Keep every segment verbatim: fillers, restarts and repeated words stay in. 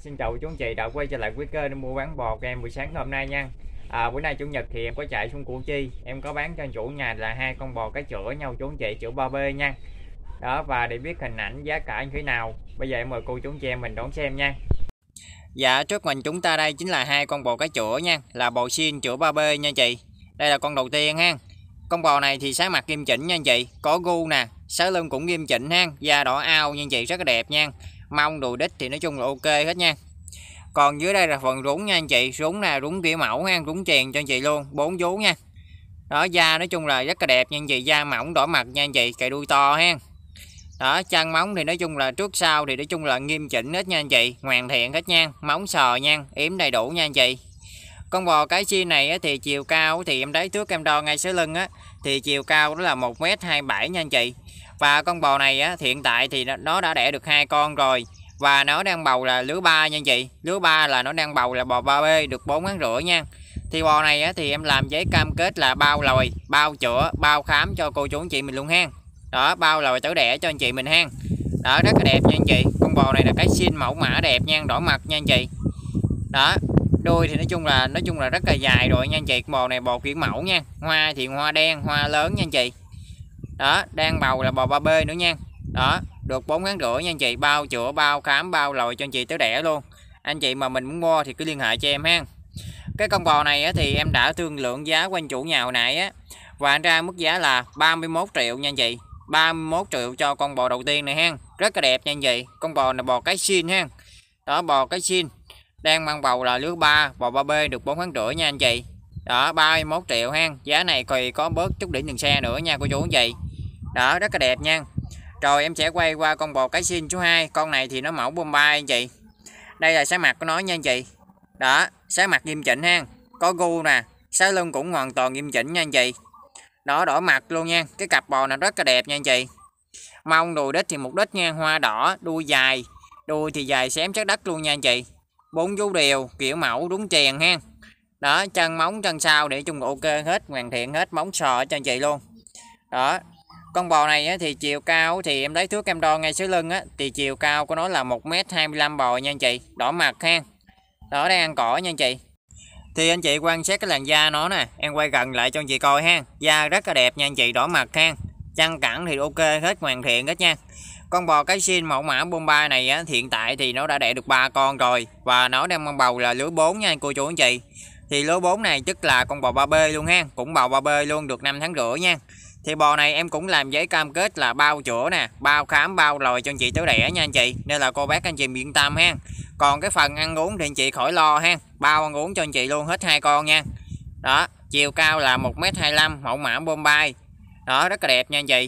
xin chào chú anh chị đã quay trở lại với kênh mua bán bò của em buổi sáng hôm nay nha. À, bữa nay chủ nhật thì em có chạy xuống Củ Chi, em có bán cho anh chủ nhà là hai con bò cái chữa nhau chú anh chị, chữa ba B nha. Đó, và để biết hình ảnh giá cả như thế nào, bây giờ em mời cô chú anh chị em mình đón xem nha. Dạ, trước mình chúng ta đây chính là hai con bò cái chữa nha, là bò xin chữa ba B nha chị. Đây là con đầu tiên ha. Con bò này thì sái mặt nghiêm chỉnh nha anh chị, có gu nè, sái lưng cũng nghiêm chỉnh ha, da đỏ ao nha anh chị, rất là đẹp nha. Mông đùi đít thì nói chung là ok hết nha. Còn dưới đây là phần rúng nha anh chị, rúng nè, rúng kiểu mẫu ha, rúng chèn cho anh chị luôn, bốn vú nha. Đó, da nói chung là rất là đẹp nha anh chị, da mỏng đỏ mặt nha anh chị, cày đuôi to ha. Đó, chân móng thì nói chung là trước sau thì nói chung là nghiêm chỉnh hết nha anh chị, hoàn thiện hết nha, móng sò nha, yếm đầy đủ nha anh chị. Con bò cái chi này á, thì chiều cao thì em thấy trước em đo ngay sới lưng á, thì chiều cao đó là một mét hai mươi bảy nha anh chị. Và con bò này á, hiện tại thì nó đã đẻ được hai con rồi, và nó đang bầu là lứa ba nha anh chị. Lứa ba là nó đang bầu là bò ba B được bốn tháng rưỡi nha. Thì bò này á, thì em làm giấy cam kết là bao lồi, bao chữa, bao khám cho cô chú anh chị mình luôn ha. Đó, bao lồi tử đẻ cho anh chị mình ha. Đó, rất là đẹp nha anh chị. Con bò này là cái xin mẫu mã đẹp nha, đỏ mặt nha anh chị. Đó, đuôi thì nói chung là nói chung là rất là dài rồi nha anh chị. Bò này bò kiểu mẫu nha. Hoa thì hoa đen, hoa lớn nha anh chị. Đó, đang bầu là bò ba B nữa nha. Đó, được bốn tháng rưỡi nha anh chị, bao chữa, bao khám, bao lồi cho anh chị tới đẻ luôn. Anh chị mà mình muốn mua thì cứ liên hệ cho em ha. Cái con bò này á, thì em đã thương lượng giá của anh chủ nhà hồi nãy á, và anh ra mức giá là ba mươi mốt triệu nha anh chị. ba mươi mốt triệu cho con bò đầu tiên này ha. Rất là đẹp nha anh chị. Con bò này bò cái xin ha. Đó, bò cái xin đang mang bầu là lứa ba, bò ba B được bốn tháng rưỡi nha anh chị. Đó, ba mươi mốt triệu ha. Giá này thì có bớt chút đỉnh tiền xe nữa nha cô chú anh chị. Đó, rất là đẹp nha. Rồi em sẽ quay qua con bò cái xin số hai. Con này thì nó mẫu Bombay anh chị. Đây là sái mặt của nó nha anh chị. Đó, sái mặt nghiêm chỉnh ha. Có gu nè, sái lưng cũng hoàn toàn nghiêm chỉnh nha anh chị. Đó, đỏ mặt luôn nha. Cái cặp bò này rất là đẹp nha anh chị. Mông đùi đít thì một đít nha, hoa đỏ, đuôi dài. Đuôi thì dài xém chắc đất luôn nha anh chị. Bốn vú đều, kiểu mẫu đúng chèn ha. Đó, chân móng chân sau để chung ok hết, hoàn thiện hết, móng sò cho anh chị luôn. Đó. Con bò này á, thì chiều cao thì em lấy thước em đo ngay sới lưng á, thì chiều cao của nó là một mét hai mươi lăm bò nha anh chị, đỏ mặt ha. Đó, đang ăn cỏ nha anh chị. Thì anh chị quan sát cái làn da nó nè, em quay gần lại cho anh chị coi ha. Da rất là đẹp nha anh chị, đỏ mặt ha. Chân cẳng thì ok hết, hoàn thiện hết nha. Con bò cái xin mẫu mã Bombay này á, hiện tại thì nó đã đẻ được ba con rồi, và nó đang mang bầu là lứa bốn nha anh cô chú anh chị. Thì lứa bốn này tức là con bò ba B luôn ha, cũng bầu ba B luôn, được năm tháng rưỡi nha. Thì bò này em cũng làm giấy cam kết là bao chữa nè, bao khám, bao lồi cho anh chị tới đẻ nha anh chị. Nên là cô bác anh chị yên tâm ha. Còn cái phần ăn uống thì anh chị khỏi lo ha, bao ăn uống cho anh chị luôn hết hai con nha. Đó, chiều cao là một mét hai mươi lăm, mẫu mã Bombay. Đó, rất là đẹp nha anh chị.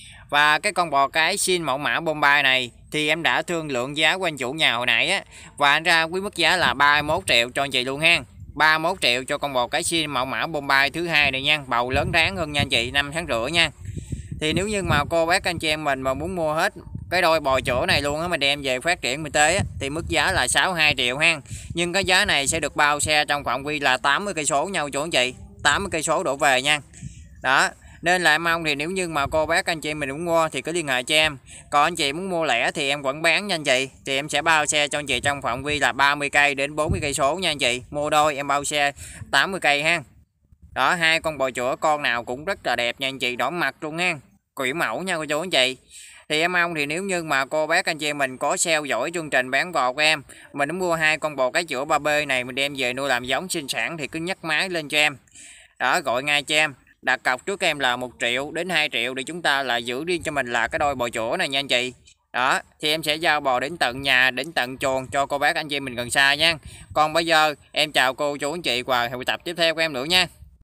Và cái con bò cái xin mẫu mã Bombay này thì em đã thương lượng giá của anh chủ nhà hồi nãy á, và anh ra quý mức giá là ba mươi mốt triệu cho anh chị luôn ha. ba mươi mốt triệu cho con bò cái xin mẫu mã Bombay thứ hai này nha, bầu lớn ráng hơn nha anh chị, năm tháng rưỡi nha. Thì nếu như mà cô bác anh chị em mình mà muốn mua hết cái đôi bò chữa này luôn á, mình đem về phát triển kinh tế á, thì mức giá là sáu mươi hai triệu ha. Nhưng cái giá này sẽ được bao xe trong phạm vi là tám mươi cây số nhau chỗ anh chị, tám mươi cây số đổ về nha. Đó, nên là em mong thì nếu như mà cô bác anh chị mình muốn mua thì cứ liên hệ cho em. Còn anh chị muốn mua lẻ thì em vẫn bán nha anh chị, thì em sẽ bao xe cho anh chị trong phạm vi là ba mươi cây đến bốn mươi cây số nha anh chị. Mua đôi em bao xe tám mươi cây ha. Đó, hai con bò chữa con nào cũng rất là đẹp nha anh chị, đỏ mặt luôn ha, kiểu mẫu nha cô chú anh chị. Thì em mong thì nếu như mà cô bác anh chị mình có theo dõi chương trình bán bò của em, mình muốn mua hai con bò cái chữa ba B này mình đem về nuôi làm giống sinh sản thì cứ nhấc máy lên cho em. Đó, gọi ngay cho em. Đặt cọc trước em là một triệu đến hai triệu để chúng ta là giữ riêng cho mình là cái đôi bò chữa này nha anh chị. Đó, thì em sẽ giao bò đến tận nhà, đến tận chuồng cho cô bác anh chị mình gần xa nha. Còn bây giờ em chào cô chú anh chị và hẹn tập tiếp theo của em nữa nha.